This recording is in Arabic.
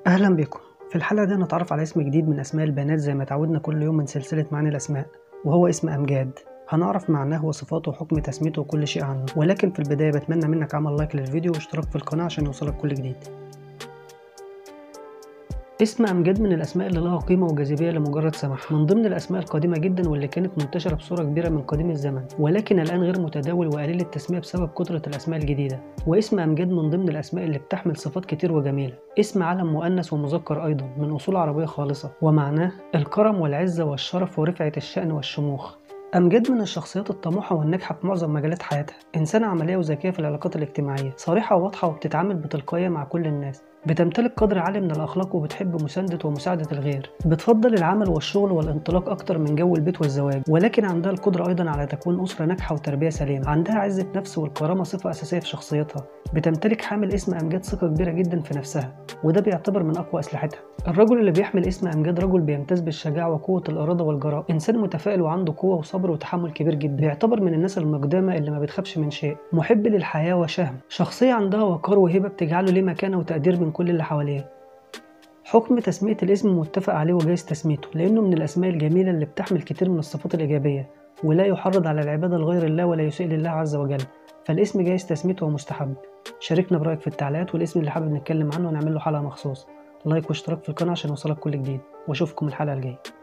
أهلا بكم. في الحلقة دي هنتعرف على اسم جديد من أسماء البنات زي ما تعودنا كل يوم من سلسلة معاني الأسماء، وهو اسم أمجاد. هنعرف معناه وصفاته وحكم تسميته وكل شيء عنه، ولكن في البداية بتمنى منك عمل لايك للفيديو واشتراك في القناة عشان يوصلك كل جديد. اسم أمجاد من الأسماء اللي لها قيمة وجاذبية لمجرد سماعها، من ضمن الأسماء القديمة جدا واللي كانت منتشرة بصورة كبيرة من قديم الزمن، ولكن الآن غير متداول وقليل التسمية بسبب كثرة الأسماء الجديدة. واسم أمجاد من ضمن الأسماء اللي بتحمل صفات كتير وجميلة. اسم علم مؤنث ومذكر أيضا من أصول عربية خالصة، ومعناه الكرم والعزة والشرف ورفعة الشأن والشموخ. أمجاد من الشخصيات الطموحة والناجحة في معظم مجالات حياتها، إنسانة عملية وذكية في العلاقات الاجتماعية، صريحة وواضحة وبتتعامل بتلقائية مع كل الناس، بتمتلك قدر عالي من الأخلاق وبتحب مساندة الغير، بتفضل العمل والشغل والانطلاق أكتر من جو البيت والزواج، ولكن عندها القدرة أيضا على تكوين أسرة ناجحة وتربية سليمة. عندها عزة نفس والكرامة صفة أساسية في شخصيتها. بتمتلك حامل اسم أمجاد ثقة كبيرة جدا في نفسها، وده بيعتبر من أقوى أسلحتها. الرجل اللي بيحمل اسم أمجاد رجل بيمتاز بالشجاعة وقوة الإرادة والجراءة، إنسان متفائل وعنده قوة وصبر وتحمل كبير جدا، بيعتبر من الناس المقدمة اللي ما بتخافش من شيء، محب للحياة وشهم، شخصية عندها وقار وهبة بتجعله ليه مكانة وتقدير من كل اللي حواليه. حكم تسمية الاسم متفق عليه وجايز تسميته، لأنه من الأسماء الجميلة اللي بتحمل كتير من الصفات الإيجابية، ولا يحرض على العبادة لغير الله ولا يسيء لله عز وجل، فالاسم جايز تسميته ومستحب. شاركنا برأيك في التعليقات والاسم اللي حابب نتكلم عنه ونعمل له حلقة مخصوص. لايك واشتراك في القناة عشان يوصلك كل جديد، واشوفكم الحلقة الجاية.